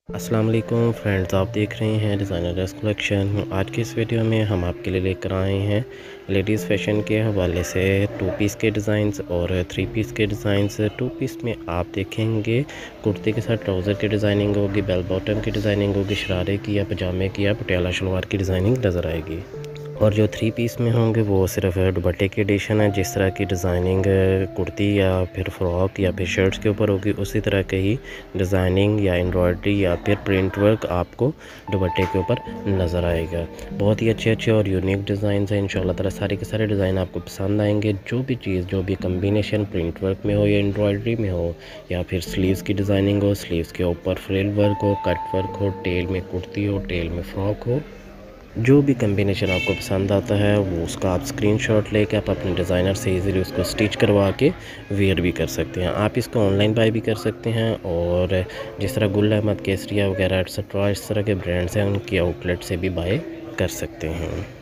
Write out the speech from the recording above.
अस्सलाम वालेकुम फ्रेंड्स, आप देख रहे हैं डिज़ाइनर ड्रेस कलेक्शन। आज की इस वीडियो में हम आपके लिए लेकर आए हैं लेडीज़ फैशन के हवाले से 2 पीस के डिज़ाइंस और 3 पीस के डिज़ाइंस। 2 पीस में आप देखेंगे कुर्ती के साथ ट्राउज़र की डिज़ाइनिंग होगी, बेल बॉटम की डिज़ाइनिंग होगी, शरारे की या पजामे की या पटियाला शलवार की डिज़ाइनिंग नज़र आएगी। और जो 3 पीस में होंगे वो सिर्फ दुपट्टे की एडिशन है। जिस तरह की डिज़ाइनिंग कुर्ती या फिर फ्रॉक या फिर शर्ट्स के ऊपर होगी, उसी तरह के ही डिज़ाइनिंग या एम्ब्रॉयडरी या फिर प्रिंट वर्क आपको दुपट्टे के ऊपर नज़र आएगा। बहुत ही अच्छे और यूनिक डिज़ाइन हैं। इंशाल्लाह ताला सारे के सारे डिज़ाइन आपको पसंद आएंगे। जो भी चीज़, जो भी कम्बिनेशन प्रिंट वर्क में हो या एम्ब्रॉयडरी में हो या फिर स्लीव्स की डिज़ाइनिंग हो, स्लीव्स के ऊपर फ्रिल वर्क हो, कट वर्क हो, टेल में कुर्ती हो, टेल में फ्रॉक हो, जो भी कम्बिनेशन आपको पसंद आता है वो उसका आप स्क्रीनशॉट लेके आप अपने डिज़ाइनर से इजीली उसको स्टिच करवा के वेयर भी कर सकते हैं। आप इसको ऑनलाइन बाय भी कर सकते हैं और जिस तरह गुल अहमद, केसरिया वगैरह एक्सेट्रा इस तरह के ब्रांड्स हैं, उनकी आउटलेट से भी बाय कर सकते हैं।